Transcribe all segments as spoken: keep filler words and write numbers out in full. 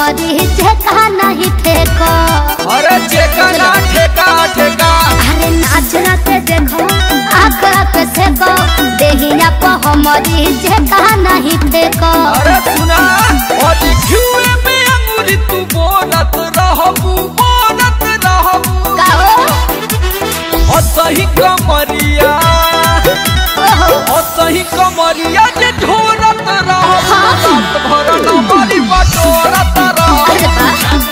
हमारी ठेका नहीं ठेका। अरे ठेका ना ठेका ठेका। अरे नाच नाचे देखो आँख आँख से को देहिया पर हमारी ठेका नहीं ठेका। अरे सुना और जुए में अंगूरी तू बोलत रहबू बोलत रहबू गाओ और सही कमरिया और सही कमरिया जे ढोलत रहबू रात भर नंबरी बटोरत रहबू।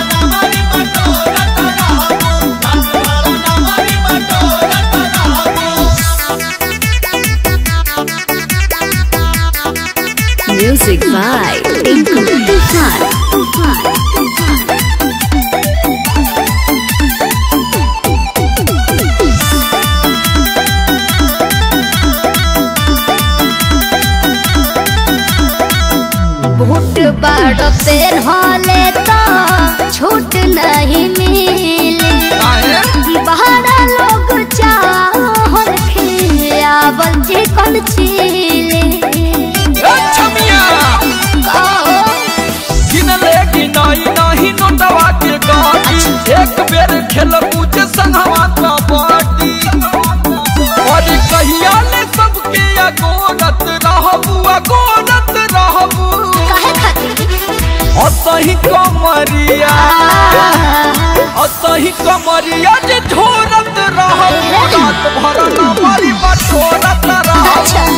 Music by Tinku Tufan. बहुत बड़ पेड़ होले तो छूट नहीं मिले। बाहर लोग चाहल खियावल चिकन चिले। एक बेर खेल पूछ संगवा कबड्डी और कहिया ले सबके अगोरत रहबू अगोरत रहबू और सही कमरिया और सही कमरिया जे ढोरत रहबू रात भर नंबरी बटोरत रहबू।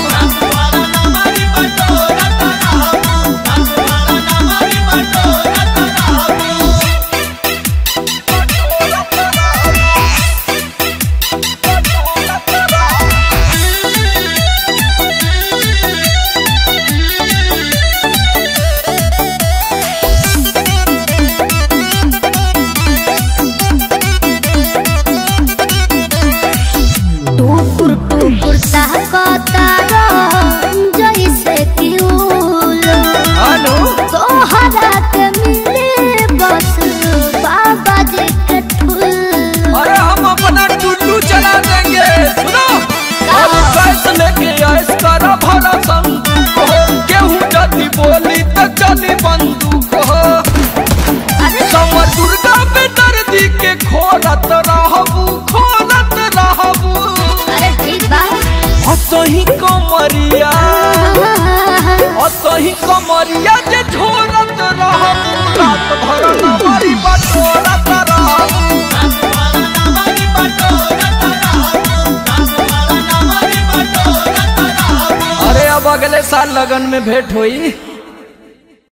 टुकुर टुकुर ताकतारो जैसे क्यूलो तोहरा के मिले बस बाबा जी के ठुल। अरे हम अपना टुल्लू चला देंगे सुनो और कैसे लेके आइस कर भरा संदूक हो केहू जदी बोली तो चली बंदूक हो। समर दुर्गा पे दर्दी के खोलत रहबू खोलत रहबू। असही कमरिया असही कमरिया जे ढोलत रहबू रात भर नंबरी बटोरत रहबू। अरे अब अगले साल लगन में भेंट हुई।